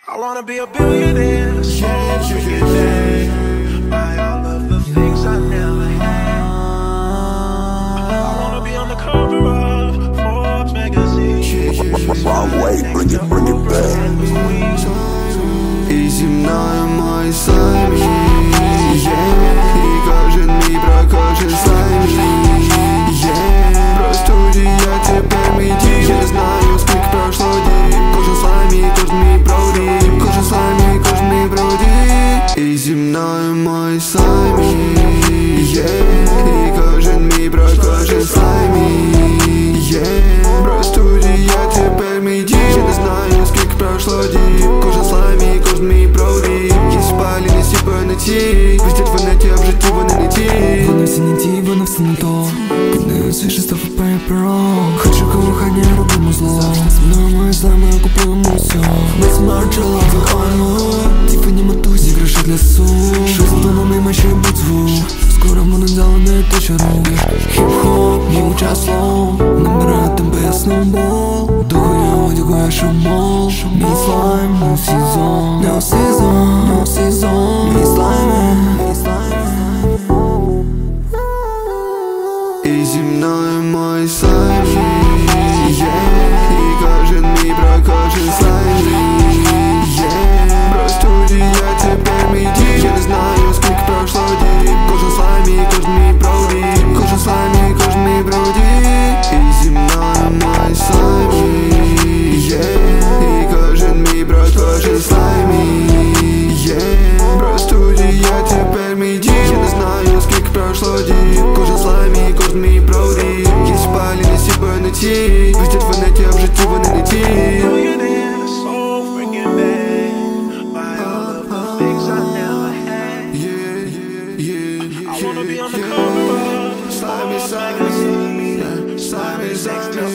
I wanna be a billionaire, so billionaire. Buy all of the things I never had. I wanna be on the cover of Forbes magazine. Wrong way, bring it back. І зі мною мой Slimy, і кожен мій про кожен Slimy, про студія, тепер мій дім. Я не знаю, скільки пройшло діб. Кожен Slimy, кожен мій броуді. Кожен Slimy, кожен мій броуді. І зі мною мой Slimy, і кожен мій про кожен Slimy, про студія, тепер мій дім. Я не знаю, скільки пройшло діб. Кожен Slimy, кожен мій броуді. Є сіпалі, не сіпаю, інеті. Пиздять в інеті, а в житті вони не ті. Вони всі не ті, вони все не то. Кидаю свіжий, став пепро. Хоче, кохання, робимо зло. Мною, Slimy, купуємо все. Ми смарчила, вихайно. Тіфані матусі, гроші для сум. Щось зелений, майже будь звук. Скоро вони взяли не те, що руки. Хіп-хоп, їм час слов. Набираю тебе сноубол. Духаю, одягаю шумол. Мій слайм, no season. No season, no season. Мій слайм, мій слайм. І зі мною мой Slimy, і кожен мій про кожен Slimy, про студія, тепер мій дім. Я не знаю, скільки пройшло діб. Кожен Slimy, кожен мій броуді. Кожен Slimy, кожен мій броуді. І зі мною мой Slimy, і кожен мій про кожен Slimy, про студія, тепер мій дім. Я не знаю, скільки пройшло діб. Кожен Slimy, кожен мій броуді. Є сіпалі, не сіпаю, не ті. Пиздять в інеті, а в житті вони не ті. Billionaire, so freaking bad. Buy all of the things I never had. I wanna be on the cover of Slimy, Forbes magazine. Slimy, Next to